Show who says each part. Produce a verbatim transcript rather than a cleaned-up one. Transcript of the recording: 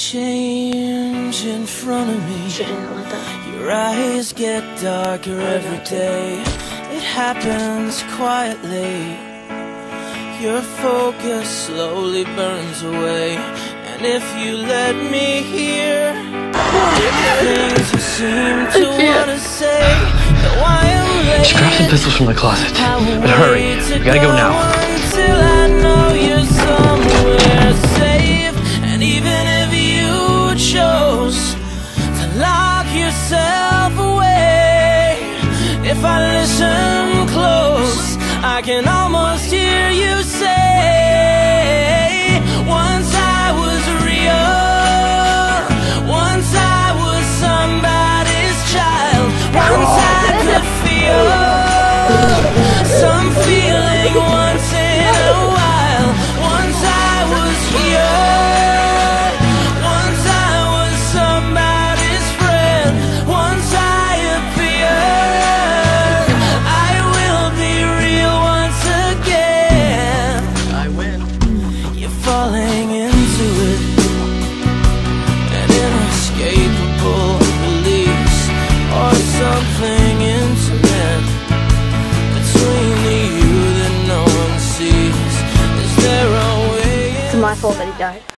Speaker 1: change in front of me. Your eyes get darker every day. It happens quietly. Your focus slowly burns away. And if you let me hear things you seem to want to say, though I am late,
Speaker 2: just grab some pistols from the closet. But hurry, we gotta go now.
Speaker 1: Until I know you're somewhere safe. And even if you chose to lock yourself away, if I listen close, I can almost hear you say, once I was real, once I was somebody's child, once I could feel some feeling once in a while, once I was here, once I was somebody's friend, once I appeared, I will be real once again.
Speaker 2: I win.
Speaker 1: You're falling into it, an inescapable release, or something intimate between the you that no one sees. Is there a way?
Speaker 3: It's my fault that he died.